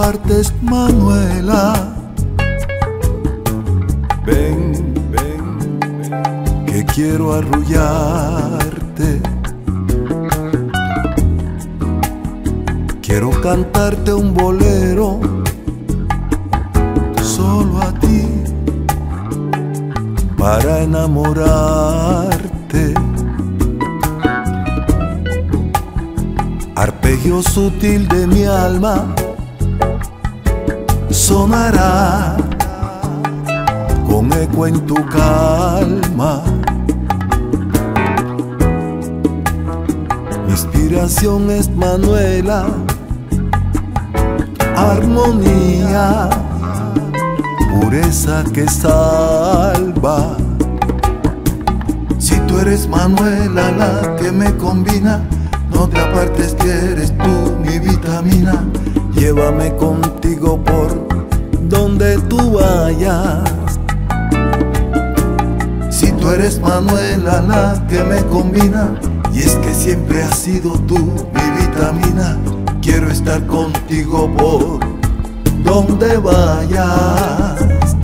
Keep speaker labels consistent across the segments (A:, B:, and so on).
A: apartes, Manuela. Ven, ven, ven, que quiero arrullarte. Quiero cantarte un bolero solo a ti, para enamorarte. Arpegio sutil de mi alma sonará con eco en tu calma. Mi inspiración es Manuela, armonía, pureza que salva. Si tú eres Manuela la que me combina, no te apartes que eres tú mi vitamina. Llévame contigo por donde tú vayas. Si tú eres Manuela la que me combina, y es que siempre has sido tú mi vitamina. Quiero estar contigo por donde vayas.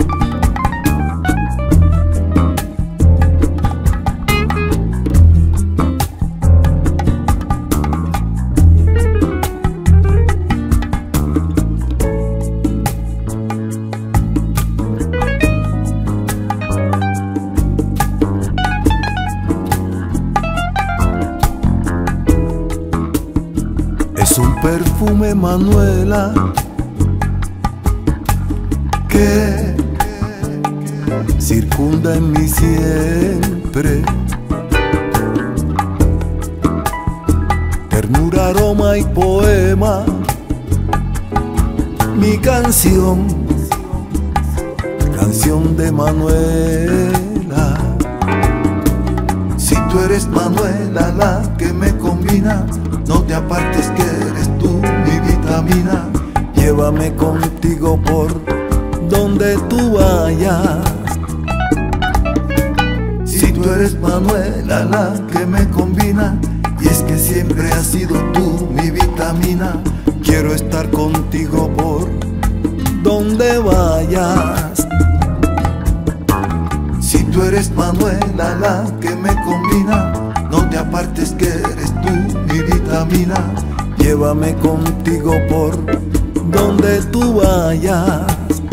A: Es un perfume, Manuela, que circunda en mí siempre. Ternura, aroma y poema, mi canción, canción de Manuela. Si tú eres Manuela la que me combina, no te apartes que eres tú mi vitamina. Llévame contigo por donde tú vayas. Si tú eres Manuela la que me combina, y es que siempre has sido tú mi vitamina. Quiero estar contigo por donde vayas. Si tú eres Manuela la que me combina, no te apartes que eres tú mi vitamina. Llévame contigo por donde tú vayas.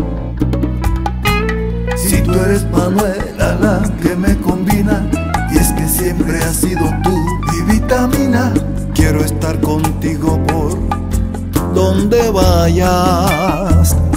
A: Si tú eres Manuela la que me combina, y es que siempre has sido tú mi vitamina. Quiero estar contigo por donde vayas.